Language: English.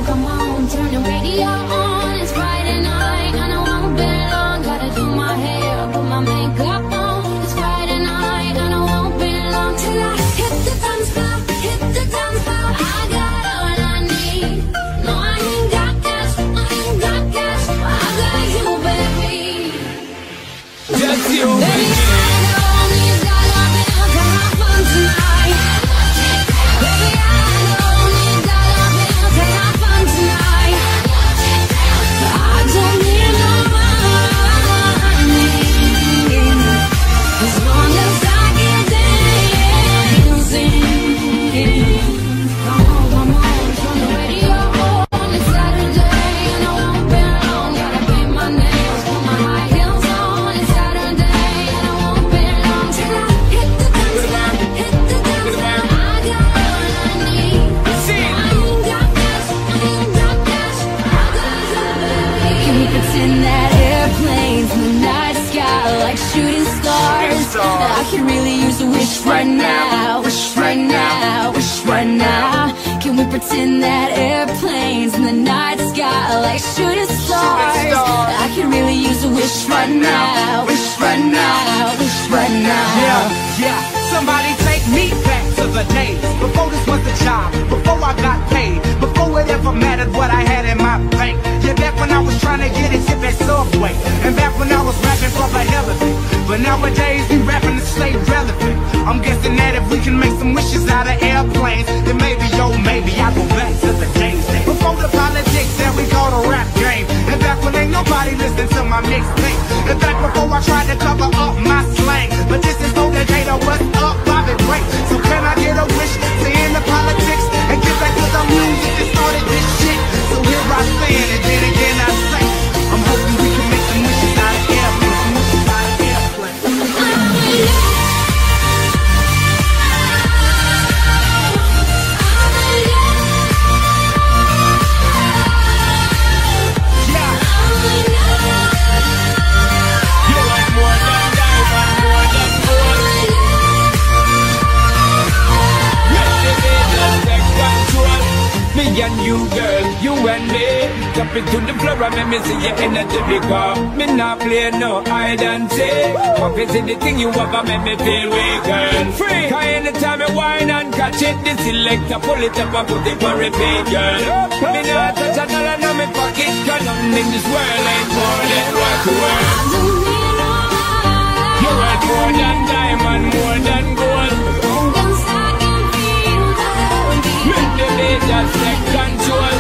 come on, turn the radio on. It's Friday night and I won't be long. Gotta do my hair, put my makeup on. It's Friday night and I won't be long till I hit the dance floor, hit the dance floor. I got all I need. No, I ain't got cash, I ain't got cash. I got you, baby. Just you, Baby, I know these dollar bills can have fun tonight. Baby, I know these dollar bills can have fun tonight. I don't need no money, as long as I get dancing. Come on, turn the radio on. It's Saturday and I won't be long. Gotta paint my nails, put my high heels on. It's Saturday and I won't be long till I hit the dance floor, hit the dance floor. I got all I need. I ain't got cash, I ain't got cash. I got you, baby. Can we pretend that airplanes in the night sky like shooting stars? I could really use a wish right now, wish right now, wish right now. Can we pretend that airplanes in the night sky like shooting stars? I could really use a wish right now, wish right now, wish right now. yeah. Somebody take me back to the days before this was a job, before I got paid, before it ever mattered what I had in my bank. Yeah, back when I was trying to get it hip at Subway, and back when I was rapping for the hell of it. But nowadays we rapping to stay relevant. I'm guessing that if we can make some wishes out of airplanes, then maybe, yo, maybe I'll go back to the days before the politics that we call the rap game. And back when ain't nobody listened to my mixtape. And back before I tried to cover up my slang. But this is no Decatur, what's up, Bobby Ray. So can I get a wish to end the politics and get back to the music that started this shit? So here I stand, and then again I say, I'm hoping we can make some wishes out of airplanes, some wishes out of airplanes. Me and you, girl, you and me. Jump into the floor and make me see your energy because me not play no hide and seek. But you see the thing you have and make me feel weak, girl. Free. Cause anytime you whine and catch it, the selector pull it up and put it for repeat, girl. Me not touch a dollar in my pocket, cause nothing in this world ain't more than what you worth. You worth more than diamond, more than gold. Make the beat just take control.